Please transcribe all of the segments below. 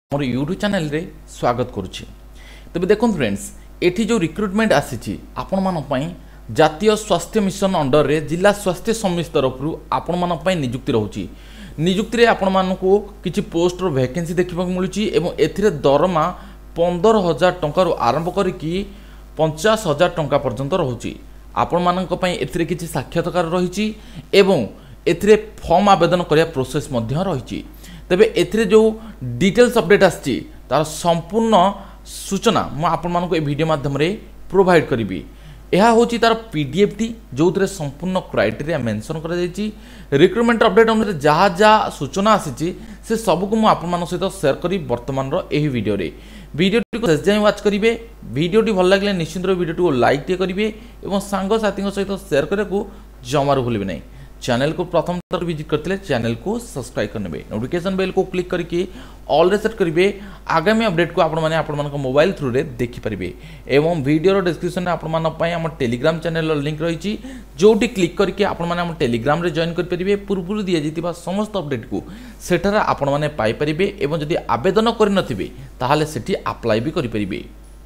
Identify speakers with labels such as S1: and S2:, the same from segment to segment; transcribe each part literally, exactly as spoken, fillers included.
S1: मोर YouTube channel रे स्वागत करुच्ची। तेज देखो फ्रेंड्स, एठी जो रिक्रुटमेंट आसी आपण मानी जातीय स्वास्थ्य मिशन अंडर रे जिला स्वास्थ्य समिति तरफ आपण मानी निजुक्ति रोचे। निजुक्ति आपण मानू किसी पोस्ट वैकेंसी देखा मिलूँ एवं ए दरमा पंदर हजार टंकार आरंभ करके पंचाश हजार टंका पर्यंत रोचे। आपण मानी ए किसी साक्षात्कार रही एवं ए फॉर्म आवेदन करने प्रोसेस रही। तेबे एथिरे जो डिटेल्स अपडेट आछि तार संपूर्ण सूचना मु आपण मानको ए वीडियो माध्यम रे प्रोवाइड करिवि। एहा होची तार पीडीएफ टी जोथरे संपूर्ण क्राइटेरिया मेंशन करा जायछि। रिक्रुटमेंट अपडेट अनुसार जहा जहा सूचना आछि से सब को मु आपण मान सहित शेयर करी वर्तमान रो एही वीडियो रे। वीडियो टी को शेष जाय वाच करिवे। वीडियो टी भल लागले निश्चित रो वीडियो टी को लाइक टे करिवे एवं सांग साथी सहित शेयर करे को जमार भूलिबे नै। चैनल को प्रथम तर विजिट करते चैनल को सब्सक्राइब करने नोटिफिकेशन बेल को क्लिक करके ऑल रे सेट करेंगे। आगामी अपडेट को आपण माने आपण मान मोबाइल थ्रू रे देखि परिबे एवं वीडियो डिस्क्रिप्शन में आपण मान पई हम टेलीग्राम चैनल लिंक रही जोटी क्लिक करके आपण माने हम टेलीग्राम रे जॉइन कर परिबे। पूर्व दिया जाइतिबा समस्त अपडेट को सेठार आपण माने पाई परिबे एवं जदि आवेदन करि नथिबे ताहाले सेठी अप्लाई भी करि परिबे।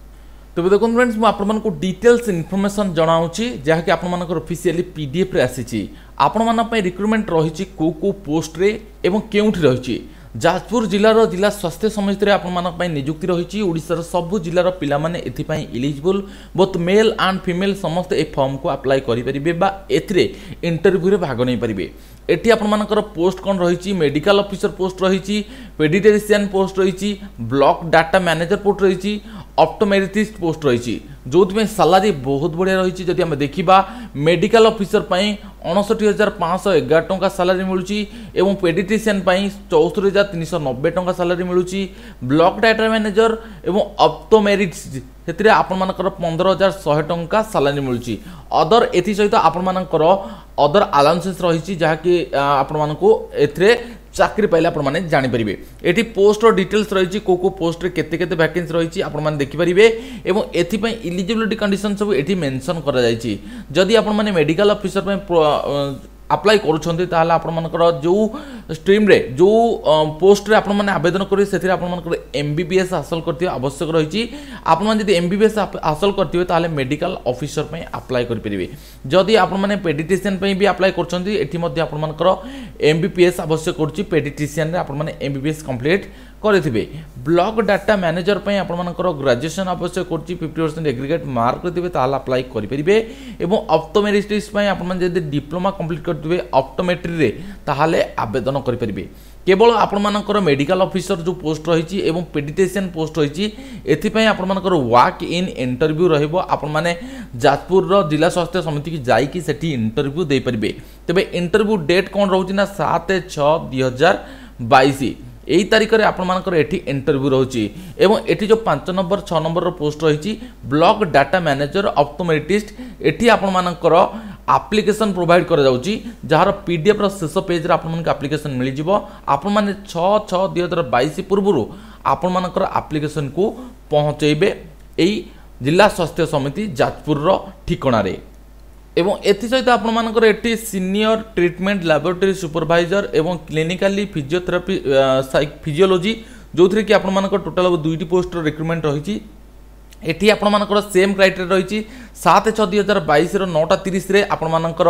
S1: तेज देखो फ्रेंड्स, मुझे आपको डिटेल्स इनफॉरमेशन जनाऊँगी जहाँकि आपर ऑफिशियली पीडीएफ रे आसी। आपण मान रिक्रुटमेंट रही को को पोस्ट रे एवं केउठी रही। जाजपुर जिलार जिला स्वास्थ्य समिति आपण मान निजुक्ति रही। ओडिशार सबु जिलार पिला माने एथिपाई eligible both male and female समस्त ए फॉर्म को अप्लाई करेंगे बा एथिरे इंटरव्यू रे भाग नहीं पारे। एटी आपण मानकर पोस्ट कौन रही, मेडिकल ऑफिसर पोस्ट रही, पेडिटेरिशियन पोस्ट रही, ब्लॉक डाटा मैनेजर पोस्ट रही, ऑप्टोमेट्रिस्ट पोस्ट रही जो सालारी बहुत बढ़िया रही। जदि आम देखा मेडिकल ऑफिसर अणसठी हजार पाँच एगार टंका सालारी मिलूँ, पेडिट्रिशियन चौस्तरी हजार तीन सौ नब्बे टंका सालारी मिलूँ, ब्लॉक डाटा मैनेजर और ऑप्टोमेट्रिस्ट से आपण मानकर पंद्रह हजार शहे टंका सालारी मिलूँ। अदर एथि सहित आपण मानकर अदर अलाउंसेस रही जहाँकि आपण मानकु एथरे चाकरी पाइले आपण माने जानि परिबे। एठी पोस्ट और डिटेल्स रही को को पोस्ट रे केते केते वैकेंसी रही आपण माने देखि परिबे एवं एथि पई एलिजिबिलिटी कंडीशन सब एठी मेंशन करा जायछि। जदि आपण माने मेडिकल ऑफिसर पई अप्लाई करूछंती ताहाले आपण मानकर जो स्ट्रीम रे जो पोस्ट रे आपण माने आवेदन करी सेथिरे आपण मानकर एमबीबीएस हासिल करथियो आवश्यक रही। आपण माने जदि एमबीबीएस हासिल करथियो ताहाले मेडिकल ऑफिसर पई अप्लाई करि परिबे। जदि आपण माने पेडिट्रिशियन पई भी अप्लाई करछंती एठी मध्ये आपण मानकर एमबीबीएस आवश्यक करछि। पेडिट्रिशियन रे आपण माने एमबीबीएस कंप्लीट करेथिबे। ब्लॉक डाटा मैनेजर पई आपण मानकर ग्रेजुएशन आवश्यक करछि। फिफ्टी परसेंट एग्रीगेट मार्क करथिबे ताहाले अप्लाई करि परिबे एवं ऑप्टोमेट्रिस्ट पई आपण माने जदि डिप्लोमा कंप्लीट करथिबे ऑप्टोमेट्री रे ताहाले आवेदन करि परिबे। केवल आपण मानकर मेडिकल ऑफिसर जो पोस्ट रही एवं पेडिट्रिशियन पोस्ट रही एथिपई आपण मानकर वॉक इन इंटरव्यू रहइबो। आपण माने जाजपुर रो जिला स्वास्थ्य समिति की जाईकी सेठी इंटरव्यू दे परिबे। तबे इंटरव्यू डेट कोन रहउची ना सात छह दो हज़ार बाईस यही तारीख में आपण मानकर एठी इंटरव्यू रही एवं एठी जो पांच नंबर छह नंबर पोस्ट रही ब्लॉक डाटा मैनेजर ऑप्टोमेट्रिस्ट एठी आपण मानकर एप्लिकेशन प्रोवाइड करा जाउची जहार पीडीएफ रो शेष पेज रे आपण मानक एप्लिकेशन मिलि जिवो। आपण माने छह छह दो हज़ार बाईस पूर्व आपण मानकर एप्लिकेशन को पहुंचेबे एई जिला स्वास्थ्य समिति जाजपुर रो ठिकाना रे। एवं एथि सहित आपण मानकर एटी सीनियर ट्रीटमेंट लैबोरेटरी सुपरवाइजर एवं क्लिनिकली फिजियोथेरापी फिजियोलॉजी जो थी कि आपण मानकर टोटाल दुईटी पोस्ट रिक्रुटमेंट रही। एटी आपण मानकर सेम क्राइटेरिया रही। सात छह दो हज़ार बाईस नौटा तीस आपण मानकर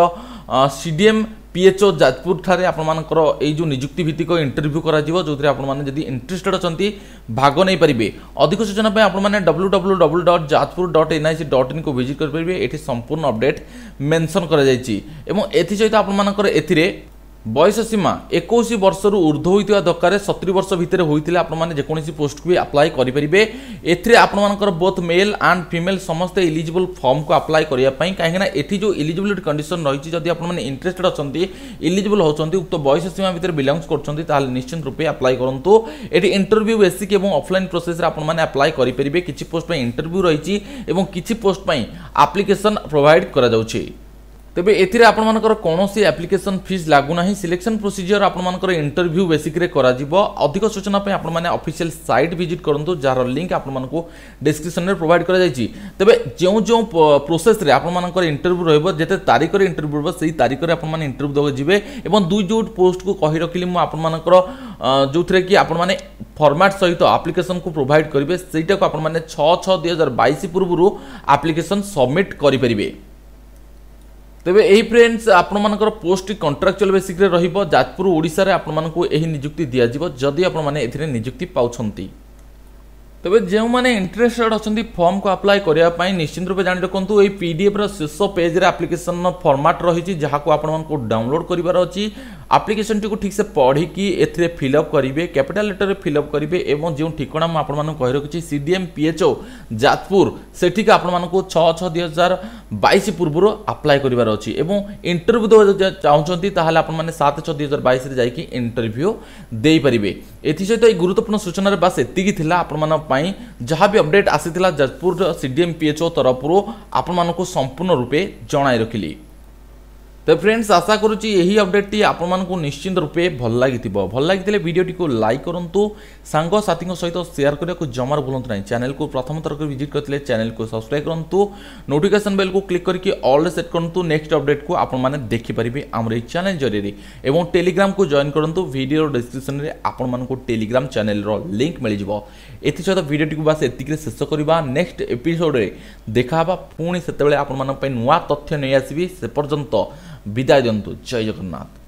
S1: सीडीएम पीएचओ जाजपुर ठारे आपण मानकर ए जो नियुक्ति भित्तिक इंटरव्यू करा जिवो जो थी आपण माने जदि इंटरेस्टेड अछंती भाग नै परिबे। अधिक सूचना पे आपण माने W W W dot Jajpur dot N I C dot in को विजिट कर परिबे। एठी संपूर्ण अपडेट मेंशन करा जायछि एवं एथि सहित आपण मानकर एथिरे बयस सीमा इक्कीस वर्ष रु ऊर्ध्व होइतिबा दरकार सत्तर वर्ष भितर होइतिले आपण माने जेकोसी पोस्ट को भी अप्लाई करि परिबे। एथिरे आपण मानकर बोथ मेल एंड फीमेल समस्त एलिजिबल फॉर्म को अप्लाई करिया पई काहे ना एठी जो एलिजिबिलिटी कंडीशन रही जदि आपण माने इंटरेस्टेड अछंती एलिजिबल होचंती उक्त बयस सीमा भितर बिलोंग्स करचंती ताहाले निश्चित रूपे अप्लाई करंतु। एठी इंटरव्यू बेसिक एवं ऑफलाइन प्रोसेस रे आपण माने अप्लाई करि परिबे। किछि पोस्ट पई इंटरव्यू रही एवं किछि पोस्ट पई एप्लिकेशन प्रोवाइड करा जाउछि। तेबे एथिरे आपण मानकर कोनोसी एप्लिकेशन फीस लागू नाही। सिलेक्शन प्रोसीजर आपण मानकर इंटरव्यू बेसिक रे करा जिवो। अधिक सूचना पे आपण माने ऑफिशियल साइट विजिट करंतु जार लिंक आपण मानको डिस्क्रिप्शन रे प्रोवाइड करा जायछि। तेबे जेउ जेउ प्रोसेस रे आपण मानकर इंटरव्यू रहबो जेते तारिख रे इंटरव्यू रहबो सेही तारिख रे आपण माने इंटरव्यू दो जिवे एवं दुई जो पोस्ट को कहि रखिली मु आपण मानकर जोथरे कि आपण माने फॉर्मेट सहित एप्लिकेशन को प्रोवाइड करिवे सेटा को आपण माने छह छह दो हज़ार बाईस पूर्वरु एप्लिकेशन सबमिट करि परिबे। तेबे एही फ्रेंड्स आपण मानकर पोस्ट कॉन्ट्रैक्चुअल बेसिक रे रहिबो। जाजपुर ओडिसा रे आपण मानकू एही नियुक्ति दिया जिवो जदि आपण माने एथिरे नियुक्ति पाउछंती। तेबे जेउ माने इंटरेस्टेड अछंती फॉर्म को अप्लाई करिया पई निश्चित रूपे जानि रखंतु एही पीडीएफ रो शेष पेज रे एप्लिकेशन फॉर्मेट रहिछि जहा को आपण मानकू डाउनलोड करिवार अछि। एप्लिकेशन टी को ठीक से पढ़ी कि एथिरे फिल अप करिवे, कैपिटल लेटर रे फिल अप करिवे एवं जेउ ठिकाना म आपण मानकू कहि रखिछि सीडीएम पीएचओ जाजपुर सेठी का आपण मानकू छह छह दो हज़ार बाईस पूर्व अप्लाई करिवार अछि एवं इंटरव्यू दो चाहउछंती ताहाले आपण माने सात छह दो हज़ार बाईस रे जाई कि इंटरव्यू देई परिबे। एथि सहित ए गुरुत्वपूर्ण सूचना रे बस एतिकी थिला आपण मान पई जहां भी अपडेट आसीथिला जाजपुर सीडीएम पीएचओ तरफरु आपण मानकू संपूर्ण रूपे जणाई रखिली। तो फ्रेंड्स आशा करुच्ची यही अपडेट टी आपण मानकू निश्चित रूपे भल लागिथिबो। भल लागिथिले वीडियो टी को लाइक करंतु, सांग साथी सहित शेयर करिया को जमार भूलंतु नहीं। चैनल को प्रथम थर को विजिट करथिले चैनल को सब्सक्राइब करंतु, नोटिफिकेशन बेल को क्लिक करके ऑल सेट करंतु। नेक्स्ट अपडेट को आपण माने देखि परिबे हमर चैनल जरिए एवं टेलीग्राम को जॉइन करंतु। वीडियो डिस्क्रिप्शन रे आपण मानकू टेलीग्राम चैनल रो लिंक मिल जिवो। एथि सहित वीडियो टी को बस एतिक रे शेष करबा। नेक्स्ट एपिसोड रे देखाबा पुणी सेतेबेले आपण मान पई नुवा तथ्य नै आसीबी। से पर्यंत विदाय दियंतु। जय जगन्नाथ।